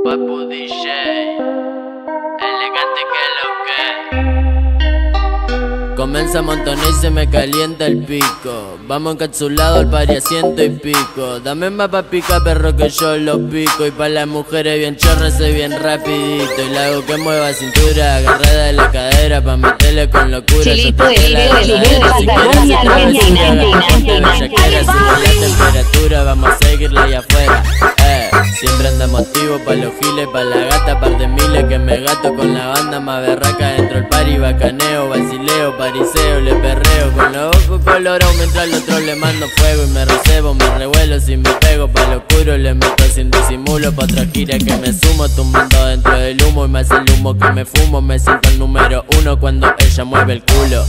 Papu DJ, elegante que lo que. Comienza a montonar y se me calienta el pico. Vamos encapsulado al pari a 100 y pico. Dame más pa' pica perro que yo lo pico. Y pa' las mujeres bien chorras soy bien rapidito. Y la hago que mueva cintura, agarrada de la cadera pa' meterle con locura. Chilito de Video, si Patagonia, Argentina. La temperatura, vamos a seguirla allá afuera. Siempre andamos activos pa' los giles, pa' la gata, par de miles que me gato con la banda más berraca dentro del party, bacaneo, vacileo, pariseo, le perreo con los ojos colorados mientras al otro le mando fuego y me recebo, me revuelo si me pego pa' lo oscuro, le meto sin disimulo pa' otra gira que me sumo, tumbando dentro del humo y más el humo que me fumo, me siento el número uno cuando ella mueve el culo,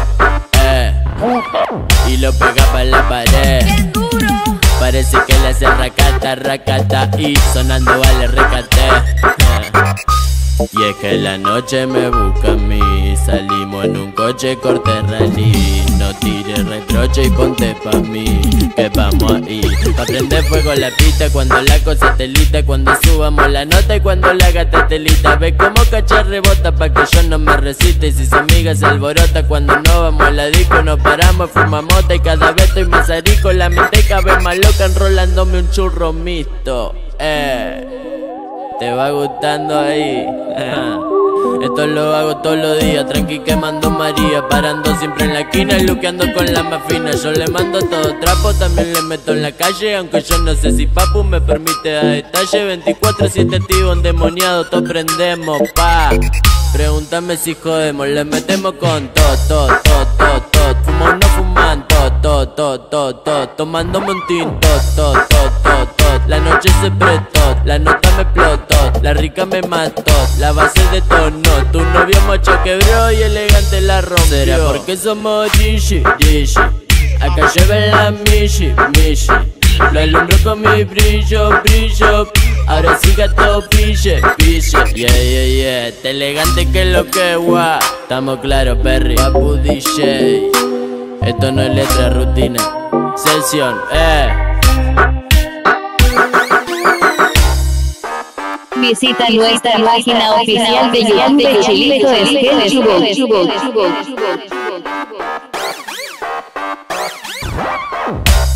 y lo pega pa' la pared. Parece que le hace racata, racata y sonando vale recate. Y es que la noche me busca a mí. Salimos en un coche corte rally. No tires reproche y ponte pa' mí, que vamos ahí pa' prender fuego la pista cuando la cosa telita, cuando subamos la nota y cuando la gata telita. Ve como cachar rebota pa' que yo no me resista. Y si su amiga se alborota cuando no vamos a la disco, nos paramos, fumamos mota y cada vez estoy más arico. La mente cada vez más loca enrolándome un churro mixto. ¿Te va gustando ahí? Esto lo hago todos los días, tranqui quemando María, parando siempre en la esquina y luqueando con la más fina. Yo le mando todo trapo, también le meto en la calle, aunque yo no sé si papu me permite dar detalle. 24/7 activo, endemoniado, todos prendemos, pa. Pregúntame si jodemos, le metemos con todo, fumo no fuman, todo, tomándome un tinto, todo. La noche se prestó, la nota me explotó, la rica me mató, la base detonó. Tu novio macho quebró y elegante la rompió. ¿Será porque somos Gigi? Acá lleva la Mishi. Lo alumbro con mi brillo. Ahora sí gato pille. Yeah. Este elegante que lo que guau. Estamos claros, Perry. Papu DJ. Esto no es letra, rutina. Sesión, Visita nuestra página oficial de YouTube de Chilito de Chubo.